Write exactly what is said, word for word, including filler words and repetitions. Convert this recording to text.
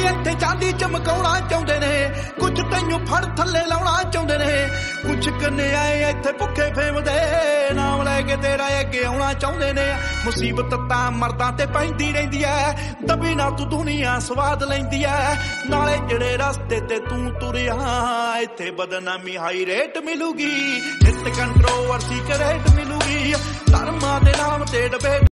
ਇੱਥੇ ਚਾਂਦੀ ਚਮਕਾਉਣਾ ਚਾਹੁੰਦੇ ਨੇ, ਕੁਛ ਤੈਨੂੰ ਫੜ ਥੱਲੇ ਲਾਉਣਾ ਚਾਹੁੰਦੇ ਨੇ, ਕੁਛ ਕਨਿਆਏ ਇੱਥੇ ਭੁੱਖੇ ਫੇਮਦੇ ਨਾਮ ਲੈ ਕੇ ਤੇਰਾ ਅੱਗੇ ਆਉਣਾ ਚਾਹੁੰਦੇ ਨੇ। ਮੁਸੀਬਤ ਤਾਂ ਮਰਦਾਂ ਤੇ ਪੈਂਦੀ ਰਹਿੰਦੀ ਐ, ਦਬੀ ਨਾ ਤੂੰ ਦੁਨੀਆ ਸਵਾਦ ਲੈਂਦੀ ਐ। ਨਾਲੇ ਜਿਹੜੇ ਰਸਤੇ ਤੇ ਤੂੰ ਤੁਰਿਆ ਇੱਥੇ ਬਦਨਾਮੀ ਹਾਈ ਰੇਟ ਮਿਲੂਗੀ, ਹਿੱਟ ਕੰਟਰੋਵਰਸੀ ਕਰੇਟ ਮਿਲੂਗੀ। ਧਰਮਾਂ ਦੇ ਨਾਮ ਤੇ ਡਿਬੇਟ